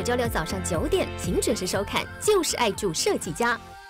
每周六早上9点，请准时收看，就是爱住设计家。